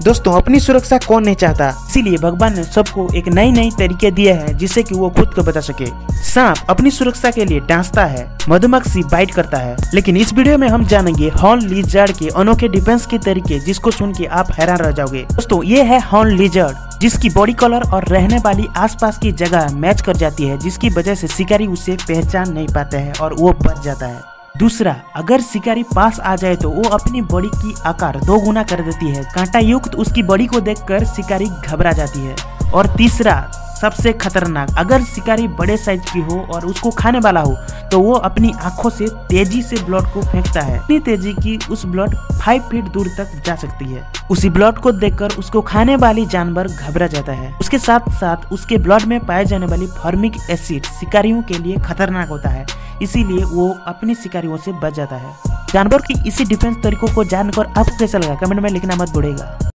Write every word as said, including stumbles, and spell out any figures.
दोस्तों अपनी सुरक्षा कौन नहीं चाहता, इसीलिए भगवान ने सबको एक नई नई तरीके दिए हैं जिससे कि वो खुद को बचा सके। सांप अपनी सुरक्षा के लिए डांसता है, मधुमक्खी बाइट करता है। लेकिन इस वीडियो में हम जानेंगे हॉर्न लिजर्ड के अनोखे डिफेंस के तरीके जिसको सुन के आप हैरान रह जाओगे। दोस्तों ये है हॉर्न लिजर्ड, जिसकी बॉडी कलर और रहने वाली आसपास की जगह मैच कर जाती है, जिसकी वजह से शिकारी उसे पहचान नहीं पाते हैं और वो बच जाता है। दूसरा, अगर शिकारी पास आ जाए तो वो अपनी बॉडी की आकार दो गुना कर देती है। कांटा युक्त उसकी बॉडी को देखकर शिकारी घबरा जाती है। और तीसरा, सबसे खतरनाक, अगर शिकारी बड़े साइज की हो और उसको खाने वाला हो तो वो अपनी आंखों से तेजी से ब्लड को फेंकता है। इतनी तेजी की उस ब्लड फाइव फीट दूर तक जा सकती है। उसी ब्लड को देखकर उसको खाने वाली जानवर घबरा जाता है। उसके साथ साथ उसके ब्लड में पाए जाने वाली फॉर्मिक एसिड शिकारियों के लिए खतरनाक होता है, इसीलिए वो अपनी शिकारियों से बच जाता है। जानवर की इसी डिफेंस तरीकों को जानकर आपको कैसा लगा कमेंट में लिखना मत भूलिएगा।